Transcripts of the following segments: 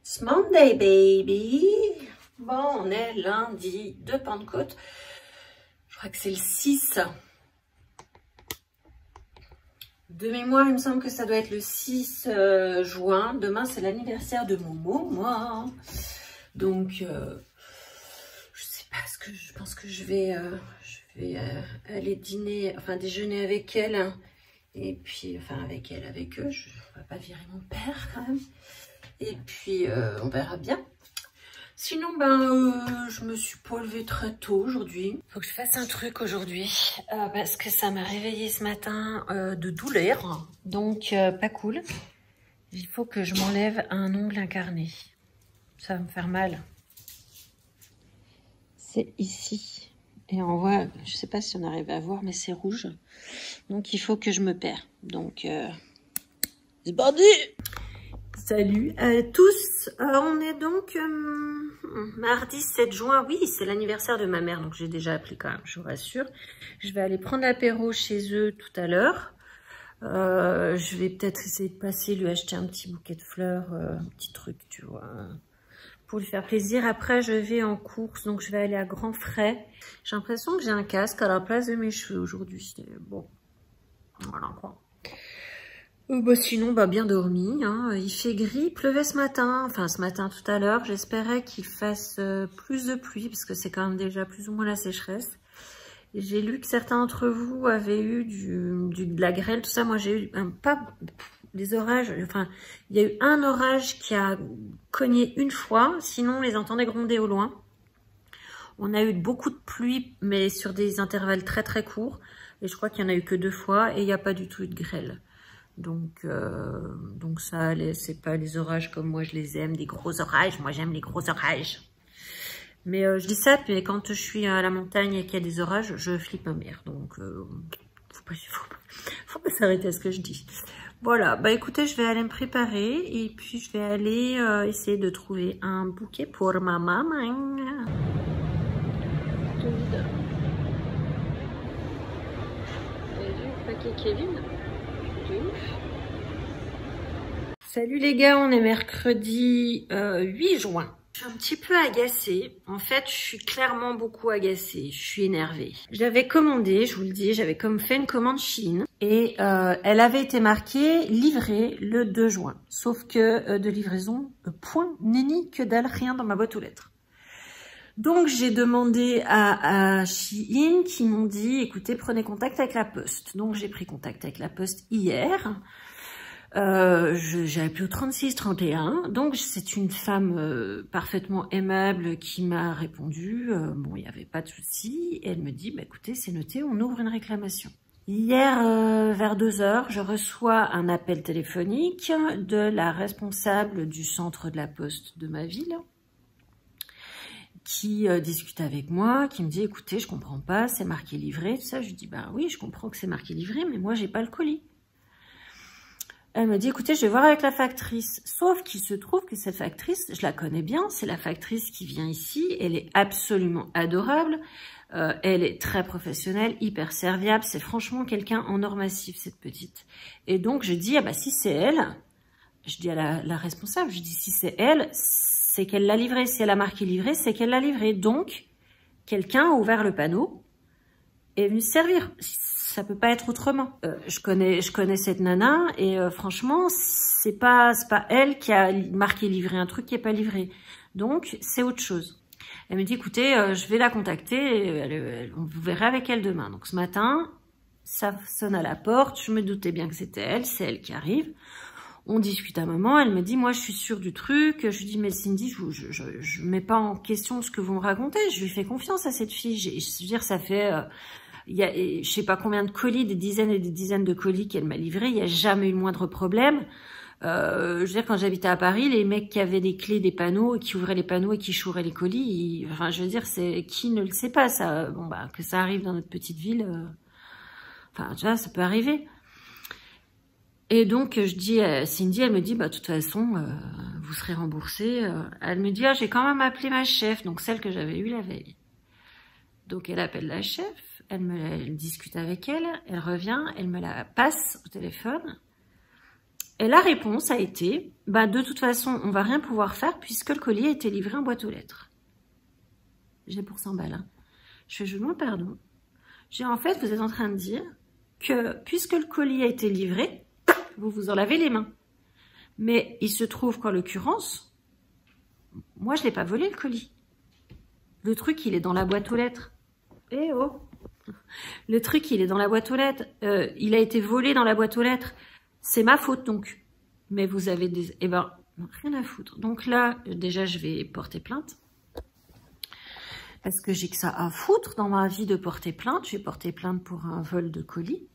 It's Monday, baby. Bon, on est lundi de Pentecôte. Je crois que c'est le 6. De mémoire, il me semble que ça doit être le 6 juin. Demain, c'est l'anniversaire de Momo, moi. Donc, je sais pas ce que je pense que je vais aller dîner, enfin déjeuner avec elle. Et puis, enfin avec elle, avec eux. Je ne vais pas virer mon père quand même. Et puis, on verra bien. Sinon, je me suis pas levée très tôt aujourd'hui. Faut que je fasse un truc aujourd'hui parce que ça m'a réveillée ce matin de douleur. Donc, pas cool. Il faut que je m'enlève un ongle incarné. Ça va me faire mal. C'est ici. Et on voit, je sais pas si on arrive à voir, mais c'est rouge. Donc, il faut que je me perds. Donc, c'est parti! Salut à tous, on est donc mardi 7 juin, oui c'est l'anniversaire de ma mère, donc j'ai déjà appelé quand même, je vous rassure. Je vais aller prendre l'apéro chez eux tout à l'heure, je vais peut-être essayer de passer, lui acheter un petit bouquet de fleurs, un petit truc tu vois, pour lui faire plaisir. Après je vais en course, donc je vais aller à Grand Frais. J'ai l'impression que j'ai un casque à la place de mes cheveux aujourd'hui, bon, voilà quoi. Sinon, bien dormi, hein. Il fait gris, il pleuvait ce matin, enfin ce matin tout à l'heure. J'espérais qu'il fasse plus de pluie, parce que c'est quand même déjà plus ou moins la sécheresse. J'ai lu que certains d'entre vous avaient eu de la grêle, tout ça. Moi j'ai eu pas des orages, enfin il y a eu un orage qui a cogné une fois, sinon on les entendait gronder au loin. On a eu beaucoup de pluie, mais sur des intervalles très très courts, et je crois qu'il n'y en a eu que 2 fois, et il n'y a pas du tout eu de grêle. Donc ça allait, c'est pas les orages comme moi je les aime, des gros orages, moi j'aime les gros orages. Mais je dis ça, puis quand je suis à la montagne et qu'il y a des orages, je flippe ma mère. Donc faut pas s'arrêter à ce que je dis. Voilà, écoutez, je vais aller me préparer et puis je vais aller essayer de trouver un bouquet pour ma maman. Tout vide. Vous avez vu le paquet Kevin? Salut les gars, on est mercredi 8 juin. Je suis un petit peu agacée. En fait, je suis clairement beaucoup agacée. Je suis énervée. J'avais commandé, je vous le dis, j'avais comme fait une commande Chine et elle avait été marquée livrée le 2 juin. Sauf que de livraison, point, nenni, que dalle, rien dans ma boîte aux lettres. Donc, j'ai demandé à Shein qui m'ont dit, écoutez, prenez contact avec la Poste. Donc, j'ai pris contact avec la Poste hier. J'ai appelé au 3631. Donc, c'est une femme parfaitement aimable qui m'a répondu. Bon, il n'y avait pas de souci. Et elle me dit, écoutez, c'est noté, on ouvre une réclamation. Hier, vers 2 h, je reçois un appel téléphonique de la responsable du centre de la Poste de ma ville, qui discute avec moi, qui me dit, écoutez, je comprends pas, c'est marqué livré, tout ça. Je lui dis, oui, je comprends que c'est marqué livré, mais moi, j'ai pas le colis. Elle me dit, écoutez, je vais voir avec la factrice. Sauf qu'il se trouve que cette factrice, je la connais bien, c'est la factrice qui vient ici, elle est absolument adorable, elle est très professionnelle, hyper serviable, c'est franchement quelqu'un en or massif, cette petite. Et donc, je dis, si c'est elle, je dis à la responsable, je dis, si c'est elle, c'est qu'elle l'a livré. Si elle a marqué livré, c'est qu'elle l'a livré. Donc, quelqu'un a ouvert le panneau et est venu se servir. Ça peut pas être autrement. Je connais cette nana et franchement, c'est pas elle qui a marqué livré un truc qui est pas livré. Donc, c'est autre chose. Elle me dit, écoutez, je vais la contacter et vous verrez avec elle demain. Donc, ce matin, ça sonne à la porte. Je me doutais bien que c'était elle. C'est elle qui arrive. On discute un moment, elle me dit, moi je suis sûre du truc. Je lui dis, mais Cindy, je mets pas en question ce que vous me racontez, je lui fais confiance à cette fille. Je veux dire, ça fait, il y a, je sais pas combien de colis, des dizaines et des dizaines de colis qu'elle m'a livrés, il n'y a jamais eu le moindre problème. Je veux dire, quand j'habitais à Paris, les mecs qui avaient des clés des panneaux, et qui ouvraient les panneaux et qui chouraient les colis, enfin je veux dire, c'est qui ne le sait pas, ça, que ça arrive dans notre petite ville, enfin tu vois, ça peut arriver. Et donc, je dis à Cindy, elle me dit, de toute façon, vous serez remboursé. Elle me dit, j'ai quand même appelé ma chef, donc celle que j'avais eue la veille. Donc, elle appelle la chef, elle discute avec elle, elle revient, elle me la passe au téléphone. Et la réponse a été, bah, de toute façon, on va rien pouvoir faire puisque le colis a été livré en boîte aux lettres. J'ai pour 100 balles. Hein. Je fais, je demande pardon. J'ai en fait, vous êtes en train de dire que puisque le colis a été livré, vous vous en lavez les mains. Mais il se trouve qu'en l'occurrence, moi je l'ai pas volé le colis. Le truc il est dans la boîte aux lettres. Eh oh! Le truc il est dans la boîte aux lettres. Il a été volé dans la boîte aux lettres. C'est ma faute donc. Mais vous avez des... Eh ben, rien à foutre. Donc là, déjà je vais porter plainte. Parce que j'ai que ça à foutre dans ma vie de porter plainte. Je vais porter plainte pour un vol de colis.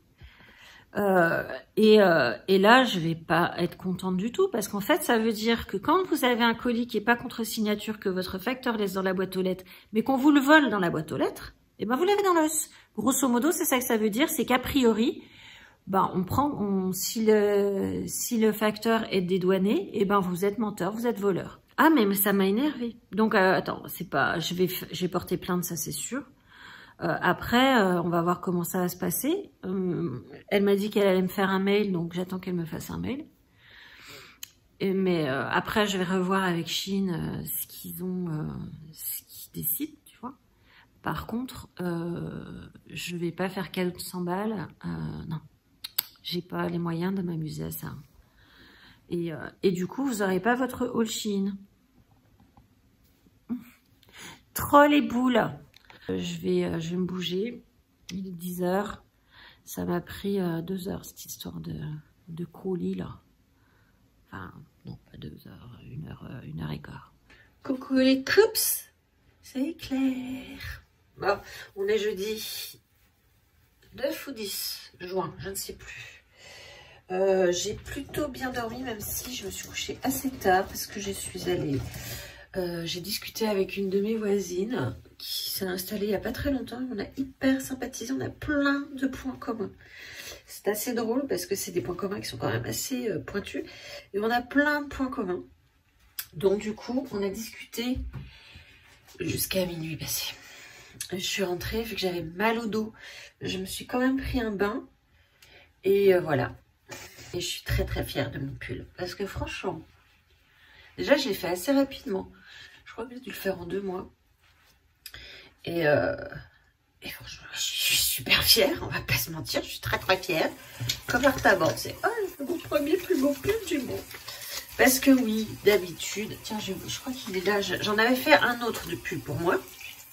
Et là, je vais pas être contente du tout. Parce qu'en fait, ça veut dire que quand vous avez un colis qui est pas contre signature, que votre facteur laisse dans la boîte aux lettres, mais qu'on vous le vole dans la boîte aux lettres, eh ben vous l'avez dans l'os. Grosso modo, c'est ça que ça veut dire. C'est qu'a priori, ben, si le facteur est dédouané, eh ben vous êtes menteur, vous êtes voleur. Ah, mais ça m'a énervé. Donc, attends, c'est pas, je vais porter plainte, ça c'est sûr. Après, on va voir comment ça va se passer. Elle m'a dit qu'elle allait me faire un mail, donc j'attends qu'elle me fasse un mail. Mais après, je vais revoir avec Shein ce qu'ils décident, tu vois. Par contre, je vais pas faire cadeau de 100 balles. Non, j'ai pas les moyens de m'amuser à ça. Et du coup, vous n'aurez pas votre haul Shein. Troll et boule. Je vais me bouger. Il est 10 h. Ça m'a pris 2 heures, cette histoire de colis, là. Enfin, non, pas 2 heures, 1 heure et quart. Coucou les coups, c'est Claire. Bon, on est jeudi 9 ou 10 juin, je ne sais plus. J'ai plutôt bien dormi, même si je me suis couchée assez tard, parce que je suis allée... j'ai discuté avec une de mes voisines qui s'est installée il n'y a pas très longtemps. On a hyper sympathisé, on a plein de points communs. C'est assez drôle parce que c'est des points communs qui sont quand même assez pointus. Et on a plein de points communs. Donc du coup, on a discuté jusqu'à minuit passé. Je suis rentrée, vu que j'avais mal au dos. Je me suis quand même pris un bain. Et voilà. Et je suis très très fière de mon pull. Parce que franchement, déjà je l'ai fait assez rapidement. Je crois que j'ai dû le faire en 2 mois. Et franchement, je suis super fière, on va pas se mentir, je suis très très fière. Comme l'artaban, c'est mon premier plus beau pull du monde. Parce que oui, d'habitude, tiens, je crois qu'il est là, j'en avais fait un autre de pull pour moi.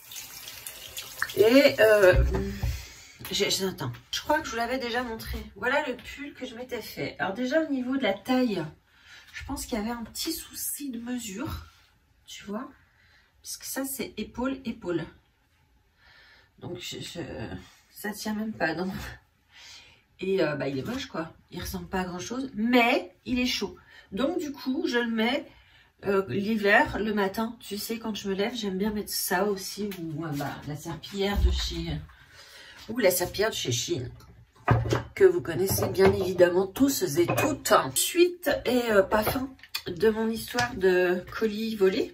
Et attends, je crois que je vous l'avais déjà montré. Voilà le pull que je m'étais fait. Alors déjà au niveau de la taille, je pense qu'il y avait un petit souci de mesure, tu vois. Parce que ça, c'est épaule. Donc, ça tient même pas, non. Et bah, il est moche, quoi. Il ressemble pas à grand-chose, mais il est chaud. Donc, du coup, je le mets l'hiver, le matin. Tu sais, quand je me lève, j'aime bien mettre ça aussi. Ou bah, la serpillière de chez... Ou la serpillière de chez Shein. Que vous connaissez bien évidemment tous et toutes. Suite et pas fin de mon histoire de colis volé.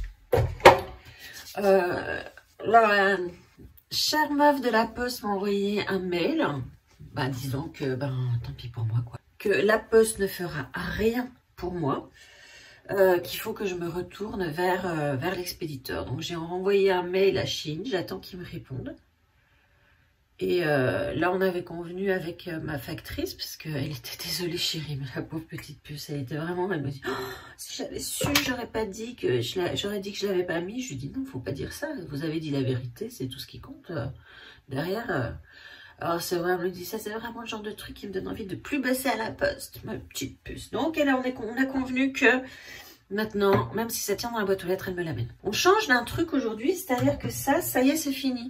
La chère meuf de la poste m'a envoyé un mail, disant que, tant pis pour moi, quoi. Que la poste ne fera rien pour moi, qu'il faut que je me retourne vers l'expéditeur. Donc j'ai renvoyé un mail à Shein, j'attends qu'ils me répondent. Et là, on avait convenu avec ma factrice, parce qu'elle était désolée, chérie, mais la pauvre petite puce, elle était vraiment... Elle me dit, oh, si j'avais su, j'aurais dit que je l'avais pas mis. Je lui dis, non, faut pas dire ça, vous avez dit la vérité, c'est tout ce qui compte. Derrière, alors c'est vrai, elle me dit, ça c'est vraiment le genre de truc qui me donne envie de plus baisser à la poste, ma petite puce. Donc, là, on a convenu que maintenant, même si ça tient dans la boîte aux lettres, elle me l'amène. On change d'un truc aujourd'hui, c'est-à-dire que ça y est, c'est fini.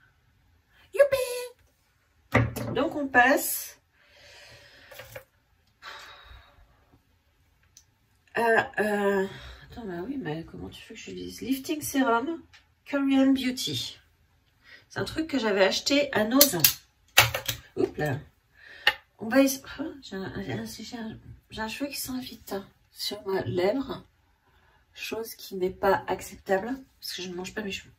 Youpi! Donc on passe à... Attends, bah oui, mais comment tu veux que je dise? Lifting Serum Korean Beauty. C'est un truc que j'avais acheté à Nozon. Oups là. On va essayer... Oh, j'ai un cheveu qui s'invite sur ma lèvre. Chose qui n'est pas acceptable. Parce que je ne mange pas mes cheveux.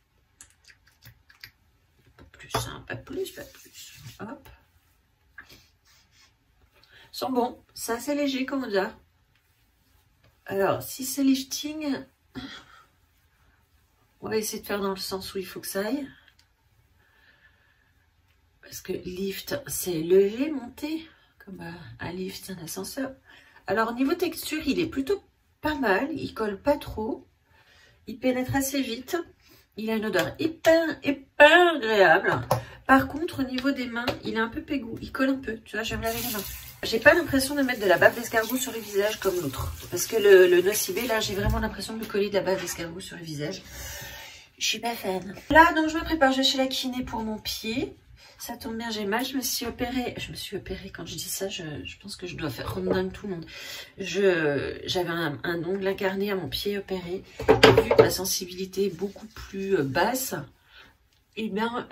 Pas plus, hein, pas plus. Hop. Sont bons. C'est assez léger comme odeur. Alors, si c'est lifting, on va essayer de faire dans le sens où il faut que ça aille. Parce que lift, c'est lever, monter. Comme un lift, un ascenseur. Alors, au niveau texture, il est plutôt pas mal. Il colle pas trop. Il pénètre assez vite. Il a une odeur hyper agréable. Par contre, au niveau des mains, il est un peu pégou. Il colle un peu. Tu vois, je vais me laver les mains. J'ai pas l'impression de mettre de la bave d'escargot sur le visage comme l'autre. Parce que le nocibé, là, j'ai vraiment l'impression de me coller de la bave d'escargot sur le visage. Je suis pas fan. Là, donc, je me prépare. Je vais chez la kiné pour mon pied. Ça tombe bien, j'ai mal. Je me suis opérée. Quand je dis ça, je pense que je dois faire rendre dingue tout le monde. J'avais un ongle incarné à mon pied opéré. Et vu que ma sensibilité est beaucoup plus basse, eh bien,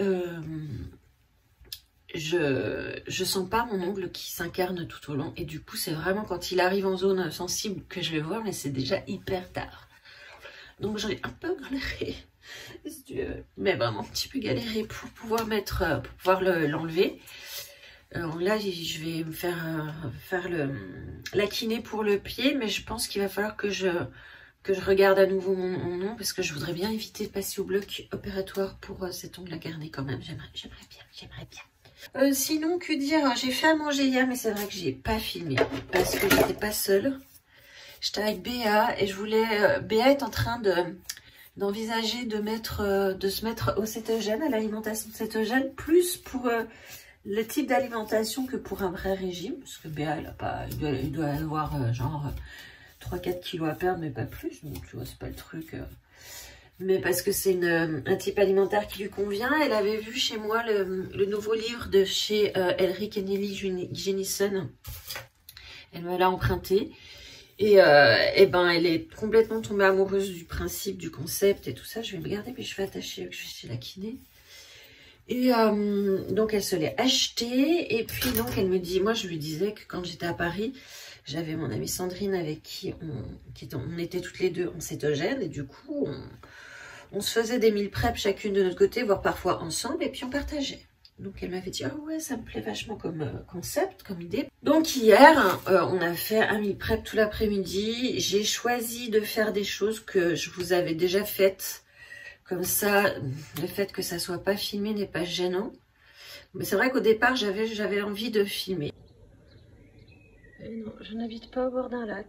je sens pas mon ongle qui s'incarne tout au long. Et du coup, c'est vraiment quand il arrive en zone sensible que je vais voir, mais c'est déjà hyper tard. Donc, j'ai un peu galéré. Mais vraiment un petit peu galéré pour pouvoir l'enlever. Là, je vais me faire la kiné pour le pied, mais je pense qu'il va falloir que je regarde à nouveau mon nom, parce que je voudrais bien éviter de passer au bloc opératoire pour cet ongle incarné quand même. J'aimerais bien. Sinon, que dire? J'ai fait à manger hier, mais c'est vrai que j'ai pas filmé parce que j'étais pas seule. J'étais avec Béa et je voulais. Béa est en train d'envisager de se mettre au cétogène, à l'alimentation cétogène, plus pour le type d'alimentation que pour un vrai régime, parce que Béa, il doit avoir genre 3-4 kilos à perdre, mais pas plus, donc tu vois, c'est pas le truc. Mais parce que c'est un type alimentaire qui lui convient. Elle avait vu chez moi le nouveau livre de chez Elric et Nelly Jennison. Elle me l'a emprunté. Et ben, elle est complètement tombée amoureuse du principe, du concept et tout ça. Je vais me garder mes cheveux attachés, je vais chez la kiné. Et donc, elle se l'est acheté. Et puis, donc, elle me dit, moi, je lui disais que quand j'étais à Paris, j'avais mon amie Sandrine avec qui on était toutes les deux en cétogène. Et du coup, on se faisait des meal prep chacune de notre côté, voire parfois ensemble. Et puis, on partageait. Donc, elle m'avait dit, ah ouais, ça me plaît vachement comme concept, comme idée. Donc, hier, on a fait un meal prep tout l'après-midi. J'ai choisi de faire des choses que je vous avais déjà faites. Comme ça, le fait que ça soit pas filmé n'est pas gênant. Mais c'est vrai qu'au départ, j'avais envie de filmer. Et non, je n'habite pas au bord d'un lac.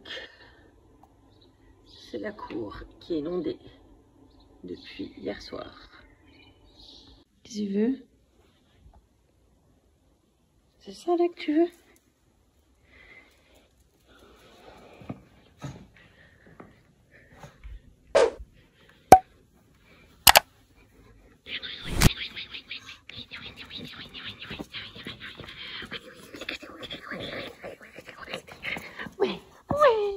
C'est la cour qui est inondée depuis hier soir. Qu'est-ce que tu veux? C'est ça là que tu veux? Ouais, ouais.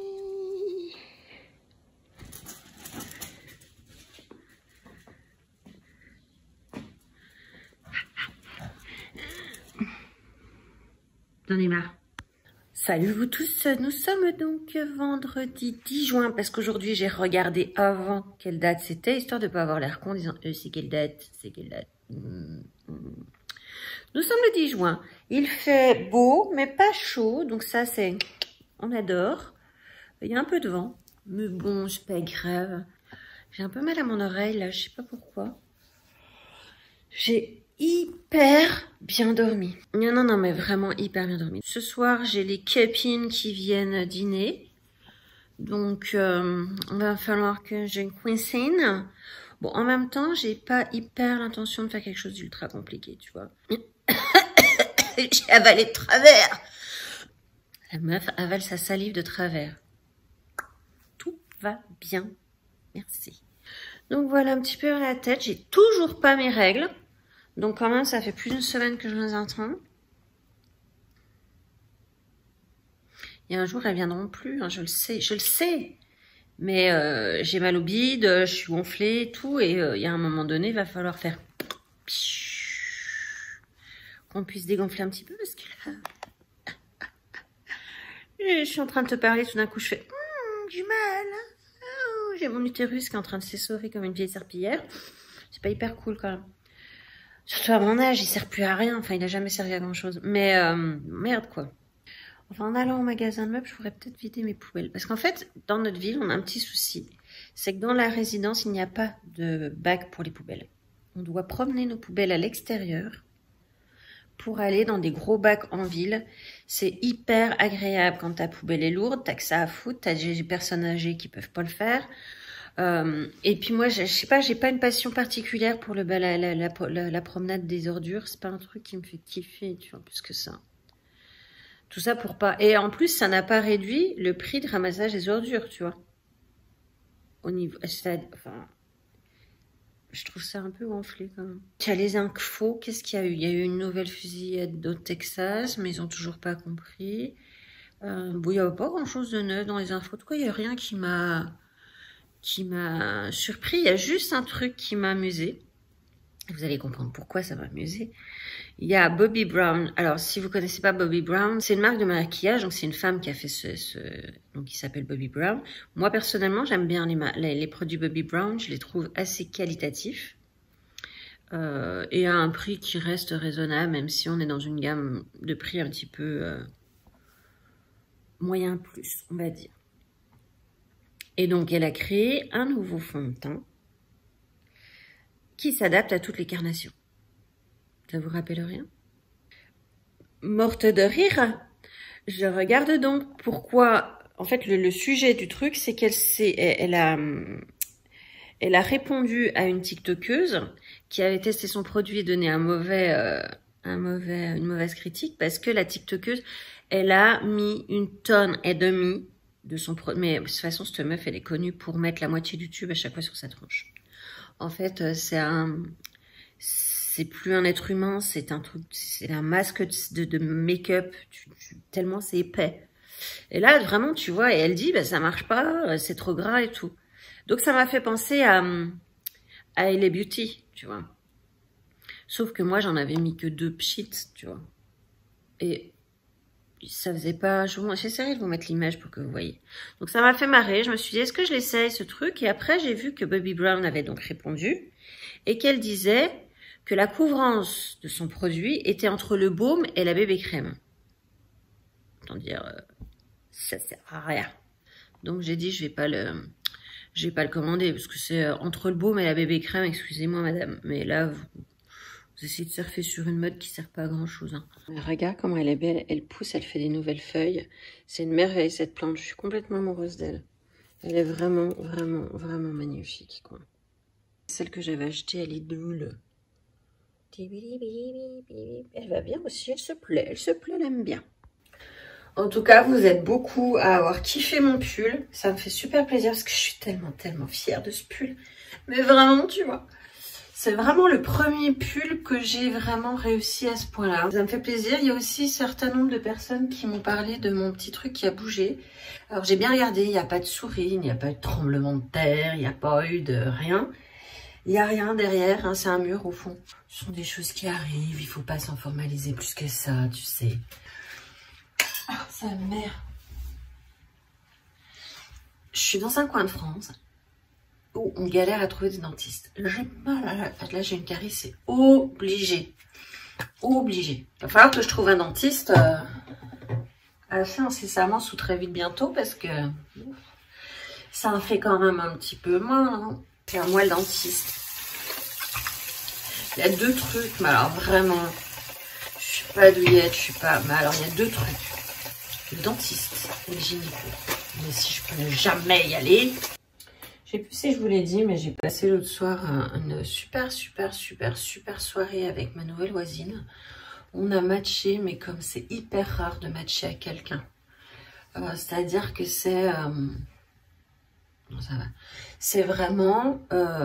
J'en ai marre. Salut vous tous, nous sommes donc vendredi 10 juin parce qu'aujourd'hui j'ai regardé avant quelle date c'était, histoire de ne pas avoir l'air con en disant c'est quelle date, c'est quelle date. Nous sommes le 10 juin, il fait beau mais pas chaud, donc ça c'est, on adore. Il y a un peu de vent, mais bon c'est pas grave. J'ai un peu mal à mon oreille là, je sais pas pourquoi. J'ai hyper bien dormi. Non, mais vraiment hyper bien dormi. Ce soir, j'ai les copines qui viennent dîner. Donc, il va falloir que je cuisine. Bon, en même temps, j'ai pas hyper l'intention de faire quelque chose d'ultra compliqué, tu vois. J'ai avalé de travers. La meuf avale sa salive de travers. Tout va bien. Merci. Donc, voilà un petit peu à la tête. J'ai toujours pas mes règles. Donc quand même, ça fait plus d'une semaine que je les attends. Et un jour, elles viendront plus, hein, je le sais. Mais j'ai mal au bide, je suis gonflée et tout. Et il y a un moment donné, il va falloir faire... qu'on puisse dégonfler un petit peu parce que là... je suis en train de te parler, tout d'un coup, je fais... j'ai mal. Oh, j'ai mon utérus qui est en train de s'essorer comme une vieille serpillière. C'est pas hyper cool quand même. Surtout à mon âge, il sert plus à rien. Enfin, il a jamais servi à grand chose. Mais merde quoi. Enfin, en allant au magasin de meubles, je pourrais peut-être vider mes poubelles. Parce qu'en fait, dans notre ville, on a un petit souci. C'est que dans la résidence, il n'y a pas de bac pour les poubelles. On doit promener nos poubelles à l'extérieur pour aller dans des gros bacs en ville. C'est hyper agréable quand ta poubelle est lourde, t'as que ça à foutre, t'as des personnes âgées qui peuvent pas le faire. Et puis moi, je sais pas, j'ai pas une passion particulière pour la promenade des ordures. C'est pas un truc qui me fait kiffer, tu vois, plus que ça. Tout ça pour pas... Et en plus, ça n'a pas réduit le prix de ramassage des ordures, tu vois. Au niveau... Enfin, je trouve ça un peu gonflé quand même. Il y a les infos, qu'est-ce qu'il y a eu? Il y a eu une nouvelle fusillade au Texas, mais ils ont toujours pas compris. Bon, il n'y a pas grand-chose de neuf dans les infos. En tout cas, il n'y a rien qui m'a surpris. Il y a juste un truc qui m'a amusé. Vous allez comprendre pourquoi ça m'a amusé. Il y a Bobbi Brown. Alors, si vous connaissez pas Bobbi Brown, c'est une marque de maquillage. Donc, c'est une femme qui a fait donc, qui s'appelle Bobbi Brown. Moi, personnellement, j'aime bien les produits Bobbi Brown. Je les trouve assez qualitatifs. Et à un prix qui reste raisonnable, même si on est dans une gamme de prix un petit peu moyen plus, on va dire. Et donc, elle a créé un nouveau fond de teint qui s'adapte à toutes les carnations. Ça vous rappelle rien? Morte de rire, je regarde donc pourquoi... En fait, le sujet du truc, c'est qu'elle a répondu à une TikTokeuse qui avait testé son produit et donné une mauvaise critique parce que la TikTokeuse, elle a mis 1,5 tonne de son produit. Mais de toute façon, cette meuf, elle est connue pour mettre la moitié du tube à chaque fois sur sa tronche. En fait, c'est plus un être humain, c'est un truc, c'est un masque de make-up, tellement c'est épais. Et là, vraiment, tu vois, et elle dit, bah, ça marche pas, c'est trop gras et tout. Donc, ça m'a fait penser à LA Beauty, tu vois. Sauf que moi, j'en avais mis que 2 pchits, tu vois. Et ça faisait pas... J'essaierai de vous mettre l'image pour que vous voyez. Donc, ça m'a fait marrer. Je me suis dit, est-ce que je l'essaye, ce truc? Et après, j'ai vu que Bobbi Brown avait donc répondu et qu'elle disait que la couvrance de son produit était entre le baume et la bébé crème. Autant dire, ça sert à rien. Donc, j'ai dit, je vais pas le commander parce que c'est entre le baume et la bébé crème. Excusez-moi, madame. Mais là, vous essayez de surfer sur une mode qui sert pas à grand chose. Hein. Regarde comment elle est belle. Elle pousse, elle fait des nouvelles feuilles. C'est une merveille, cette plante. Je suis complètement amoureuse d'elle. Elle est vraiment, vraiment, vraiment magnifique, quoi. Celle que j'avais achetée à Lidl. Elle va bien aussi, elle se plaît, elle aime bien. En tout cas, vous êtes beaucoup à avoir kiffé mon pull. Ça me fait super plaisir parce que je suis tellement, tellement fière de ce pull. Mais vraiment, tu vois, c'est vraiment le premier pull que j'ai vraiment réussi à ce point-là. Ça me fait plaisir. Il y a aussi un certain nombre de personnes qui m'ont parlé de mon petit truc qui a bougé. Alors, j'ai bien regardé, il n'y a pas de souris, il n'y a pas eu de tremblement de terre, il n'y a pas eu de rien. Il n'y a rien derrière, hein, c'est un mur au fond. Ce sont des choses qui arrivent, il ne faut pas s'en formaliser plus que ça, tu sais. Ah, sa mère. Je suis dans un coin de France où on galère à trouver des dentistes. J'ai mal à la tête, là j'ai une carie, c'est obligé. Obligé. Il va falloir que je trouve un dentiste assez incessamment sous très vite bientôt parce que ça en fait quand même un petit peu mal, hein. C'est à moi le dentiste. Il y a 2 trucs, mais alors vraiment, je suis pas douillette, je suis pas... Mais alors il y a 2 trucs. Le dentiste et le gynéco. Mais si je peux ne jamais y aller... Je sais plus si je vous l'ai dit, mais j'ai passé l'autre soir une super soirée avec ma nouvelle voisine. On a matché, mais comme c'est hyper rare de matcher à quelqu'un. C'est-à-dire que c'est... Non, ça va. C'est vraiment...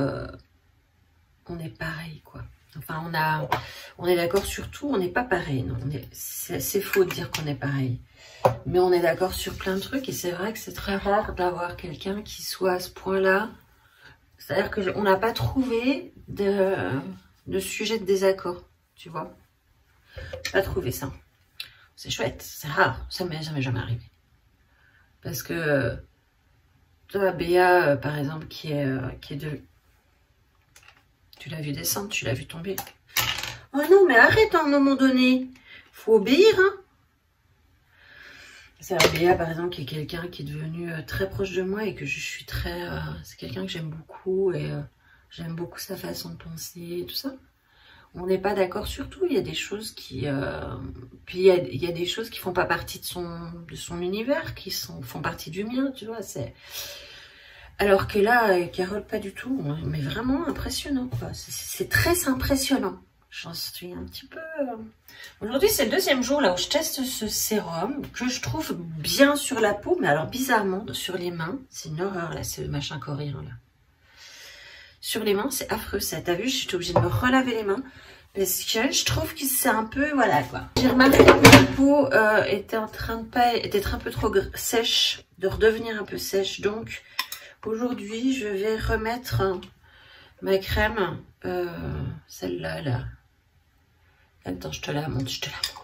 on est pareil, quoi. Enfin, on est d'accord sur tout, on n'est pas pareil. C'est faux de dire qu'on est pareil. Mais on est d'accord sur plein de trucs. Et c'est vrai que c'est très rare d'avoir quelqu'un qui soit à ce point-là. C'est-à-dire qu'on n'a pas trouvé de sujet de désaccord, tu vois. Pas trouvé ça. C'est chouette, c'est rare. Ça m'est jamais arrivé. Parce que... toi, Béa, par exemple, qui est de... Tu l'as vu descendre, tu l'as vu tomber. Oh non, mais arrête à un moment donné. Faut obéir, hein. C'est Abéa, par exemple, qui est quelqu'un qui est devenu très proche de moi et que je suis très... c'est quelqu'un que j'aime beaucoup et j'aime beaucoup sa façon de penser et tout ça. On n'est pas d'accord sur tout, il y a des choses qui... puis il y a des choses qui font pas partie de son univers, qui font partie du mien, tu vois, c'est... Alors que là, Carole, pas du tout, mais vraiment impressionnant, quoi. C'est très impressionnant. J'en suis un petit peu... Aujourd'hui, c'est le 2e jour là où je teste ce sérum que je trouve bien sur la peau, mais alors bizarrement, sur les mains, c'est une horreur, là, ce machin coréen, là. Sur les mains, c'est affreux, ça. T'as vu, j'étais obligée de me relaver les mains. Parce que je trouve que c'est un peu... Voilà, quoi. J'ai remarqué que ma peau était en train d'être un peu trop sèche, de redevenir un peu sèche. Donc, aujourd'hui, je vais remettre ma crème, celle-là, là. Attends, je te la montre,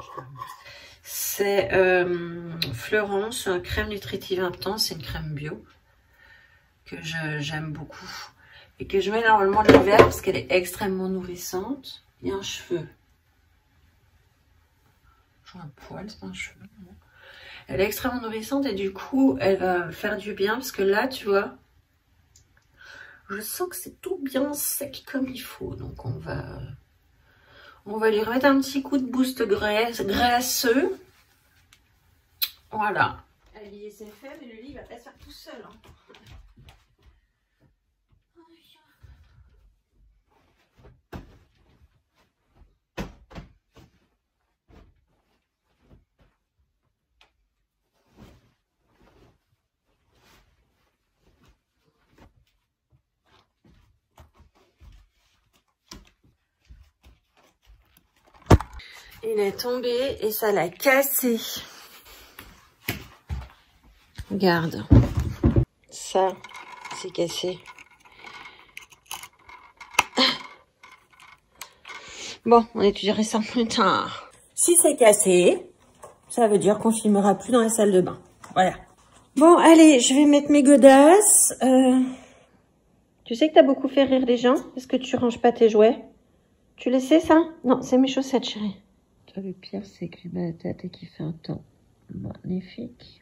C'est Fleurance, crème nutritive intense, c'est une crème bio que j'aime beaucoup. Et que je mets normalement l'hiver parce qu'elle est extrêmement nourrissante. Il y a un cheveu. Je vois un poil, c'est pas un cheveu. Elle est extrêmement nourrissante et du coup, elle va faire du bien parce que là, tu vois, je sens que c'est tout bien sec comme il faut. Donc, on va lui remettre un petit coup de boost graisseux. Voilà. Habiller c'est fait, mais le lit va pas se faire tout seul. Hein. Il est tombé et ça l'a cassé. Regarde. Ça, c'est cassé. Bon, on étudierait ça plus tard. Si c'est cassé, ça veut dire qu'on filmera plus dans la salle de bain. Voilà. Bon, allez, je vais mettre mes godasses. Tu sais que t'as beaucoup fait rire les gens? Est-ce que tu ranges pas tes jouets? Tu le sais, ça? Non, c'est mes chaussettes, chérie. Toi, le pire, c'est que j'ai mal à la tête et qu'il fait un temps magnifique.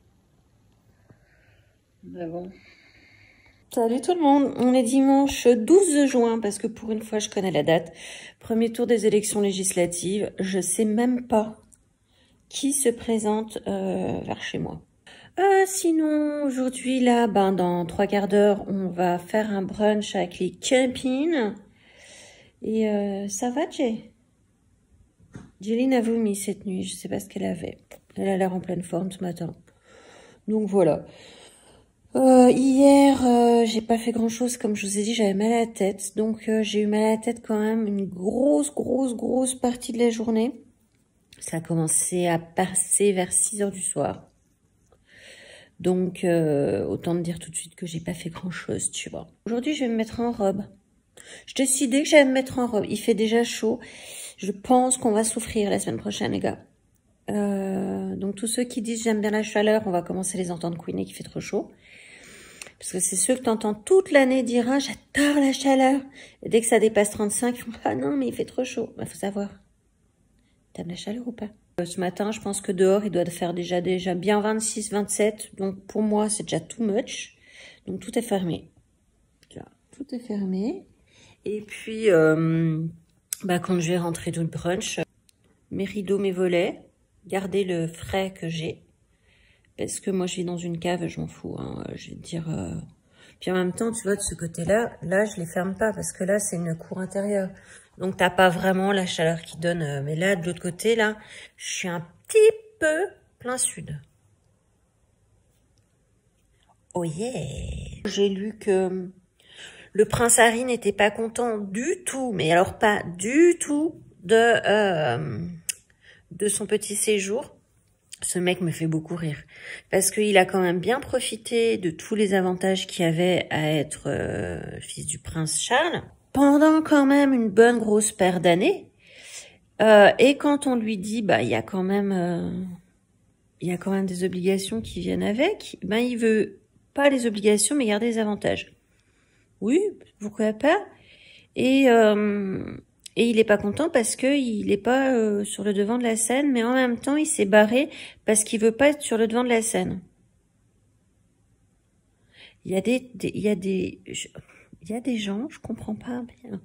Mais bon. Salut tout le monde, on est dimanche 12 juin parce que pour une fois je connais la date. Premier tour des élections législatives, je sais même pas qui se présente vers chez moi. Sinon aujourd'hui là, dans 3 quarts d'heure, on va faire un brunch avec les copines. Et ça va Jay? Jeline a vomi cette nuit, je sais pas ce qu'elle avait. Elle a l'air en pleine forme ce matin. Donc voilà. Hier, j'ai pas fait grand chose, comme je vous ai dit, j'avais mal à la tête. Donc j'ai eu mal à la tête quand même une grosse partie de la journée. Ça a commencé à passer vers 6 h du soir. Donc autant te dire tout de suite que j'ai pas fait grand chose, tu vois. Aujourd'hui, je vais me mettre en robe. Je décidais que j'allais me mettre en robe. Il fait déjà chaud. Je pense qu'on va souffrir la semaine prochaine, les gars. Donc tous ceux qui disent j'aime bien la chaleur, on va commencer à les entendre couiner qu'il fait trop chaud. Parce que c'est ceux que tu entends toute l'année dire ah, j'adore la chaleur. Et dès que ça dépasse 35, ils font ah non, mais il fait trop chaud. Bah, faut savoir. T'aimes la chaleur ou pas? Ce matin, je pense que dehors, il doit faire déjà bien 26, 27. Donc pour moi, c'est déjà too much. Donc tout est fermé. Là, tout est fermé. Et puis, quand je vais rentrer du brunch, mes rideaux, mes volets, garder le frais que j'ai. Parce que moi, je vis dans une cave, je m'en fous. Hein, je vais te dire... Puis en même temps, tu vois, de ce côté-là, là, je les ferme pas. Parce que là, c'est une cour intérieure. Donc, t'as pas vraiment la chaleur qui donne. Mais là, de l'autre côté, là, je suis un petit peu plein sud. Oh yeah! J'ai lu que le prince Harry n'était pas content du tout, mais alors pas du tout, de son petit séjour. Ce mec me fait beaucoup rire parce qu'il a quand même bien profité de tous les avantages qu'il y avait à être fils du prince Charles pendant quand même une bonne grosse paire d'années. Et quand on lui dit il y a quand même des obligations qui viennent avec, il veut pas les obligations mais garder les avantages. Oui, pourquoi pas. Et Et il est pas content parce que il est pas sur le devant de la scène, mais en même temps, il s'est barré parce qu'il veut pas être sur le devant de la scène. Il y a des gens, je comprends pas bien.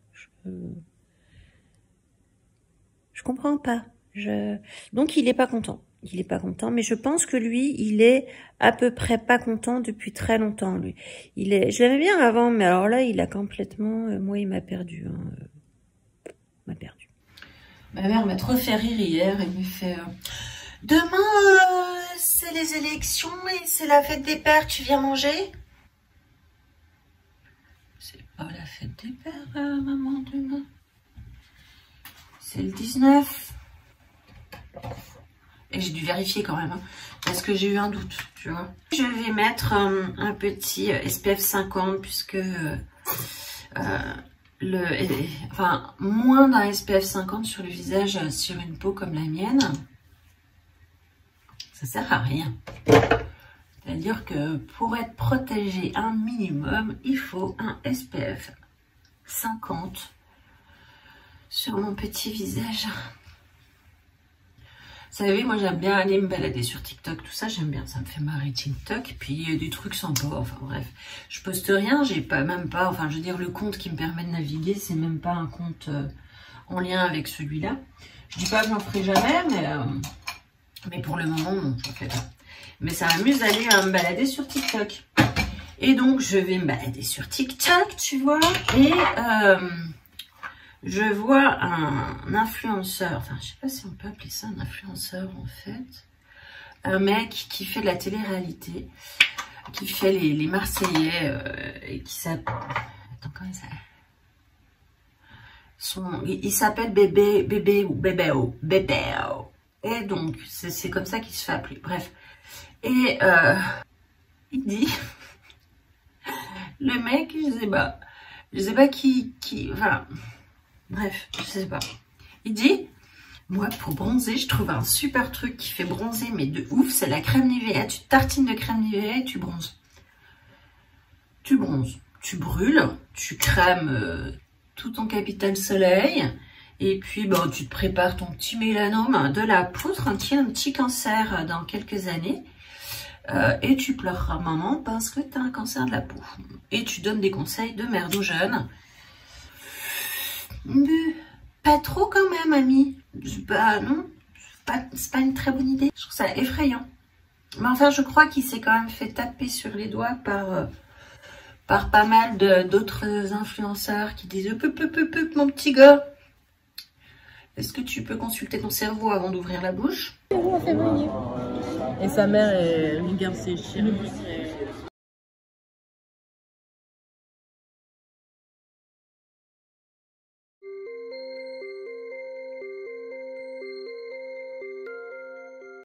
Je comprends pas. Donc il est pas content. Il est pas content, mais je pense que lui, il est à peu près pas content depuis très longtemps, lui. Je l'aimais bien avant, mais alors là, il a complètement, moi, il m'a perdu, hein. M'a perdu. Ma mère m'a trop fait rire hier, elle me fait demain c'est les élections et c'est la fête des pères, tu viens manger? C'est pas la fête des pères, maman, demain. C'est le 19. Et j'ai dû vérifier quand même, hein, parce que j'ai eu un doute, tu vois. Je vais mettre un petit SPF 50 puisque moins d'un SPF 50 sur le visage, sur une peau comme la mienne, ça sert à rien. C'est-à-dire que pour être protégé un minimum, il faut un SPF 50 sur mon petit visage. Vous savez, moi j'aime bien aller me balader sur TikTok, tout ça, j'aime bien, ça me fait marrer TikTok, puis il y a des trucs sympas, enfin bref. Je poste rien, j'ai même pas, enfin je veux dire, le compte qui me permet de naviguer, c'est même pas un compte en lien avec celui-là. Je dis pas que j'en ferai jamais, mais pour le moment, non, j'en fais pas. Mais ça m'amuse d'aller me balader sur TikTok. Et donc, je vais me balader sur TikTok, tu vois, et je vois un influenceur, enfin, je sais pas si on peut appeler ça un influenceur, en fait. Un mec qui fait de la télé-réalité, qui fait les Marseillais, et qui s'appelle... Attends, comment ça... Il s'appelle Bébéo. Et donc, c'est comme ça qu'il se fait appeler. Bref. Et il dit... Le mec, je sais pas qui... Enfin... Bref, je sais pas. Il dit, moi, pour bronzer, je trouve un super truc qui fait bronzer, mais de ouf, c'est la crème Nivea. Tu tartines de crème Nivea et tu bronzes. Tu bronzes. Tu brûles, tu crèmes tout ton capital soleil, et puis, bon, tu te prépares ton petit mélanome, de la peau tranquille, un petit cancer dans quelques années, et tu pleureras maman parce que tu as un cancer de la peau. Et tu donnes des conseils de merde aux jeunes. Mais pas trop quand même, ami. Bah non, c'est pas une très bonne idée. Je trouve ça effrayant. Mais enfin, je crois qu'il s'est quand même fait taper sur les doigts par pas mal d'autres influenceurs qui disent « Mon petit gars, est-ce que tu peux consulter ton cerveau avant d'ouvrir la bouche ?» Et sa mère, elle regarde ses chiens.